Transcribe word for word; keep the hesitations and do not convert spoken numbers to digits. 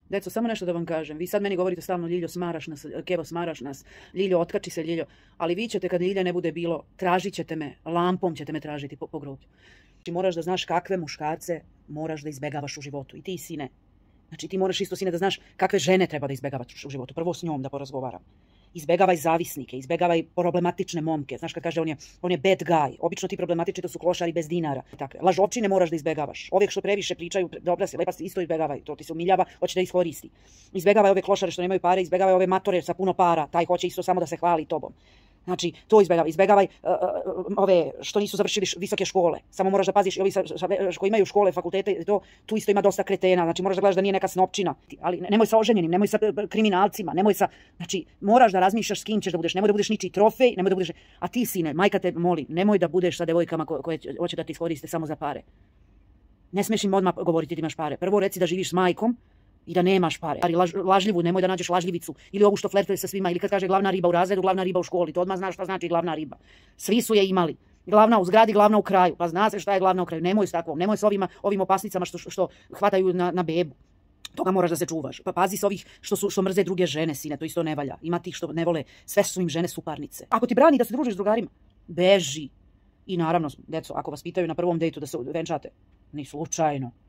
Deco, samo nešto da vam kažem. Vi sad meni govorite stalno, Ljiljo, smaraš nas, Kevo, smaraš nas, Ljiljo, otkači se, Ljiljo. Ali vi ćete, kad Ljilja ne bude bilo, tražit ćete me, lampom ćete me tražiti po, po groblju. Znači, moraš da znaš kakve muškarce moraš da izbegavaš u životu. I ti, sine. Znači, ti moraš isto, sine, da znaš kakve žene treba da izbegavaš u životu. Prvo s njom da porazgovaram. Izbegavaj zavisnike, izbegavaj problematične momke. Znaš kad kaže on je, on je bad guy. Obično ti problematični to su klošari bez dinara. Takve. Lažovčine moraš da izbegavaš. Ove što previše pričaju, dobra si, lepa si, isto izbegavaj. To ti se umiljava, hoće da iskoristi. Izbegavaj ove klošare što nemaju pare, izbegavaj ove matore sa puno para. Taj hoće isto samo da se hvali tobom. Znači, to izbegavaj. Izbegavaj uh, uh, ove što nisu završili visoke škole. Samo moraš da paziš i ovi sa, sa, koji imaju škole, fakultete, to, tu isto ima dosta kretena. Znači, moraš da gledaš da nije neka snopčina. Ali nemoj sa oženjenim, nemoj sa kriminalcima, nemoj sa... Znači, moraš da razmišljaš s kim ćeš da budeš. Nemoj da budeš ničiji trofej, nemoj da budeš... A ti, sine, majka te moli, nemoj da budeš sa devojkama ko, koje hoće da ti iskoriste samo za pare. Ne smiješ im odmah govoriti da imaš pare. Prvo reci da živiš s majkom i da nemaš pare. Ali laž, lažljivu, nemoj da nađeš lažljivicu. Ili ovu što flertuje sa svima. Ili kad kaže glavna riba u razredu, glavna riba u školi. To odmah znaš šta znači glavna riba. Svi su je imali. Glavna u zgradi, glavna u kraju. Pa zna se šta je glavna u kraju. Nemoj s takvom. Nemoj s ovima, ovim opasnicama što, što hvataju na, na bebu. Toga moraš da se čuvaš. Pa pazi s ovih što, su, što mrze druge žene, sine. To isto ne valja. Ima tih što ne vole. Sve su im žene suparnice. Ako ti brani da se družiš s drugarima, beži. I naravno, deco, ako vas pitaju na prvom dejtu da se venčate, ni slučajno.